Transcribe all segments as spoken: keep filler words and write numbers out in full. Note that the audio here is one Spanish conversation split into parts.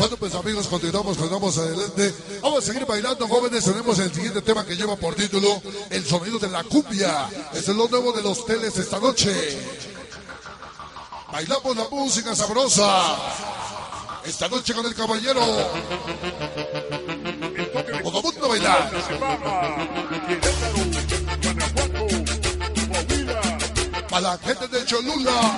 Bueno, pues amigos, continuamos, continuamos adelante. Vamos a seguir bailando, jóvenes. Tenemos el siguiente tema que lleva por título El sonido de la cumbia. Es lo nuevo de los teles esta noche. Bailamos la música sabrosa esta noche con el caballero. Todo mundo a bailar. Para la gente de Cholula.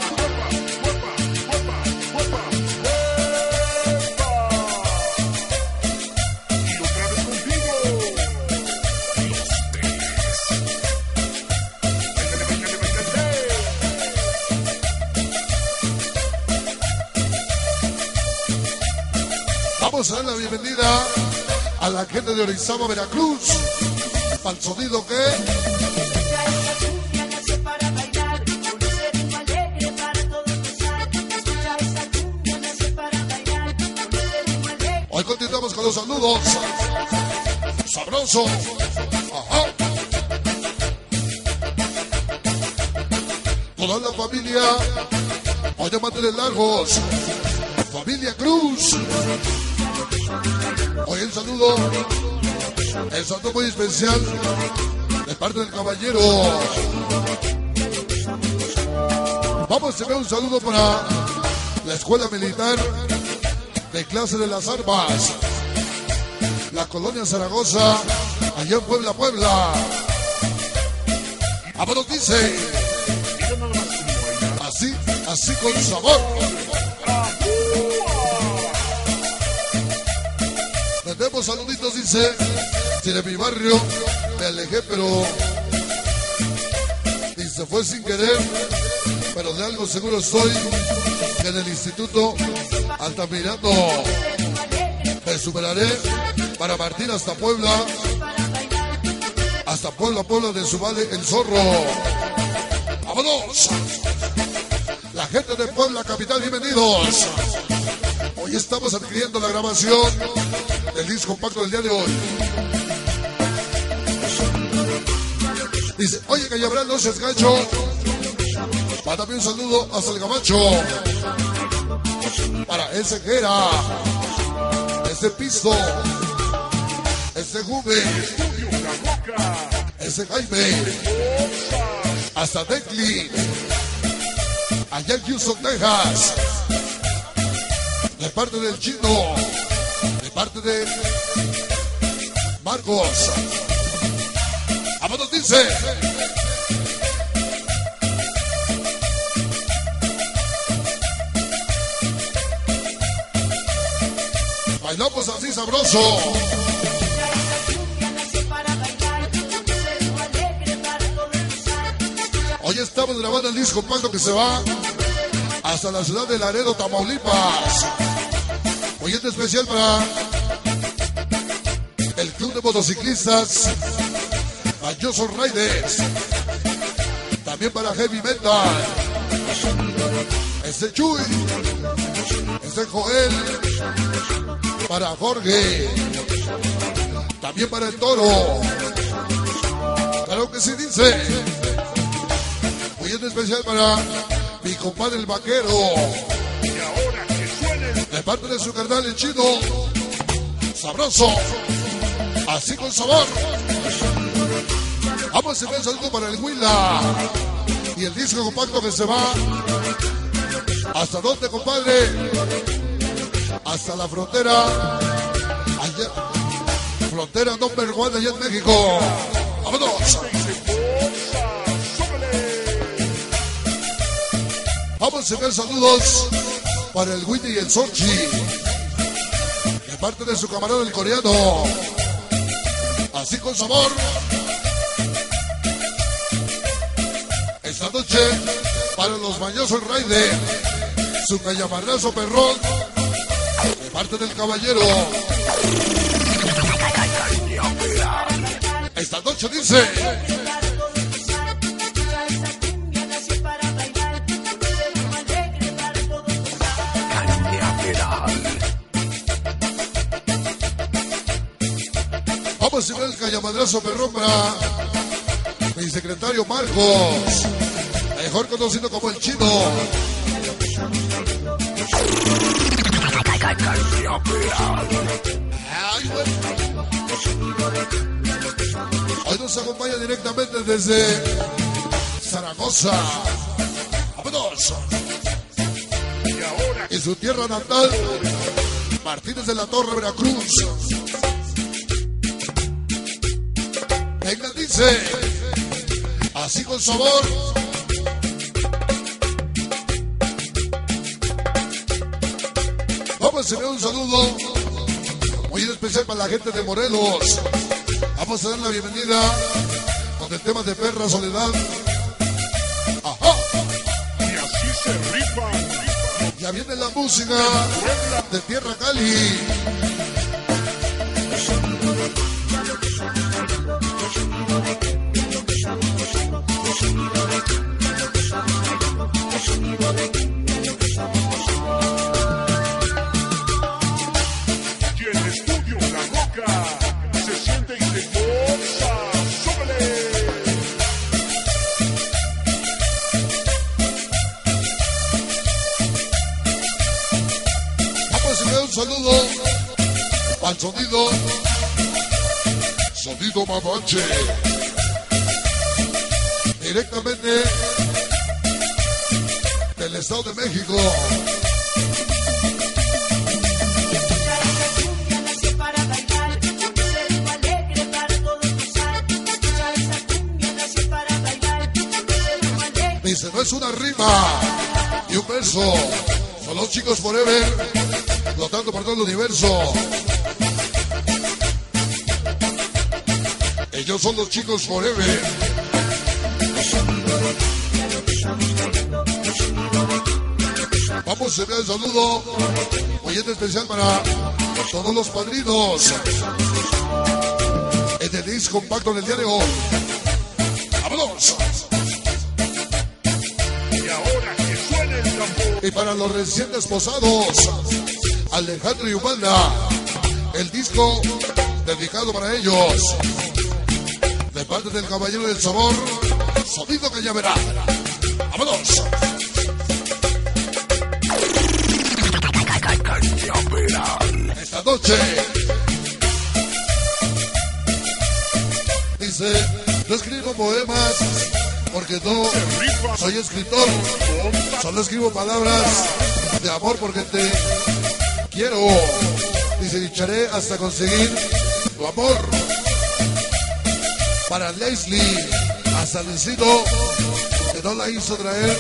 Vamos a dar la bienvenida a la gente de Orizaba, Veracruz. Al sonido que... Hoy continuamos con los saludos. Sabroso. Ajá. Toda la familia. Hoy de mantener largos. Familia Cruz. Hoy el saludo, el saludo muy especial de parte del caballero. Vamos a ver un saludo para la Escuela Militar de Clase de las Armas, la Colonia Zaragoza, allá en Puebla, Puebla. Vámonos, dice, así, así con sabor. Tenemos saluditos, dice, si de mi barrio me alejé, pero y se fue sin querer, pero de algo seguro estoy, que en el Instituto Altamirano me superaré para partir hasta Puebla, hasta Puebla, Puebla de Subale, el Zorro. ¡Vámonos! La gente de Puebla Capital, bienvenidos. Hoy estamos adquiriendo la grabación del disco compacto del día de hoy. Dice, oye, Callabrán, no seas gacho. Mándame un saludo hasta el Gabacho. Para ese Gera, ese Pisto, ese Juve, ese Jaime, hasta Decli, allá en Houston, Texas. De parte del Chino, de parte de Marcos. Vámonos, dice. Bailamos así sabroso. Hoy estamos grabando el disco compacto que se va hasta la ciudad de Laredo, Tamaulipas. Hoy es especial para el Club de Motociclistas Mayoso Riders. También para Heavy Metal. Ese Chuy. Ese Joel. Para Jorge. También para el Toro. Claro que sí, dice. Hoy es especial para mi compadre el Vaquero. De parte de su carnal el Chino. Sabroso. Así con sabor. Vamos a ver un saludo para el Huila. Y el disco compacto que se va. ¿Hasta dónde, compadre? Hasta la frontera. Allá. Frontera number one allá en México. ¡Vámonos! Vamos a ver saludos para el Winnie y el Sorchi. De parte de su camarada el coreano. Así con sabor. Esta noche para los Mañosos Rider. Su callamarrazo perrón. De parte del caballero. Esta noche dice. Vamos a ver el callamadrazo perrón para mi secretario Marcos, mejor conocido como el Chino. Ay, güey. Hoy nos acompaña directamente desde Zaragoza. Vámonos. En su tierra natal, Martínez de la Torre, Veracruz. Venga, dice, así con sabor. Vamos a enviar un saludo muy especial para la gente de Morelos. Vamos a dar la bienvenida con el tema de Perra Soledad. Ajá. Y así se rifan. Ya viene la música de Tierra Cali. Y el estudio La Roca se siente y se goza. ¡Súbele! Vamos a enviar un saludo al sonido, sonido Mapache, directamente del Estado de México. Dice, no es una rima y un verso, son los chicos forever, flotando por todo el universo. Ellos son los chicos forever. Vamos a enviar el saludo muy especial para todos los padrinos en el disco compacto del día de hoy. ¡Vámonos! Y ahora que suene el tambor. Y para los recién desposados, Alejandro y Ubalda, el disco dedicado para ellos. De parte del Caballero del Sabor, sonido Cañaveral. ¡Vámonos! Esta noche dice, no escribo poemas porque no soy escritor, solo escribo palabras de amor porque te quiero. Dice, lucharé hasta conseguir tu amor. Para Leslie, hasta Luisito, que no la hizo traer.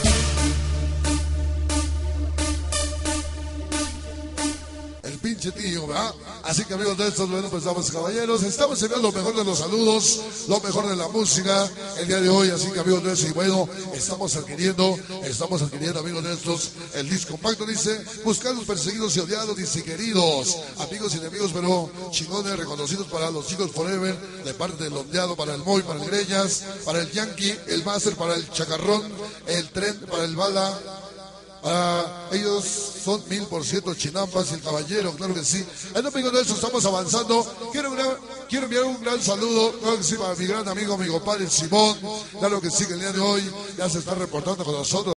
El pinche tío, ¿verdad? Así que amigos de estos, bueno, pues estamos caballeros, estamos enviando lo mejor de los saludos, lo mejor de la música el día de hoy, así que amigos de estos, y bueno, estamos adquiriendo, estamos adquiriendo amigos de estos, el disco compacto dice, buscados, perseguidos y odiados, dice, queridos, amigos y enemigos, pero chingones, reconocidos para los chicos forever, de parte del ondeado, para el Moy, para el Greñas, para el Yankee, el Master, para el Chacarrón, el Tren, para el Bala. Ah, ellos son mil por ciento chinampas y el caballero, claro que sí. En amigos de eso estamos avanzando. Quiero, gran, quiero enviar un gran saludo, claro que sí, para mi gran amigo, mi compadre Simón. Claro que sí, que el día de hoy ya se está reportando con nosotros.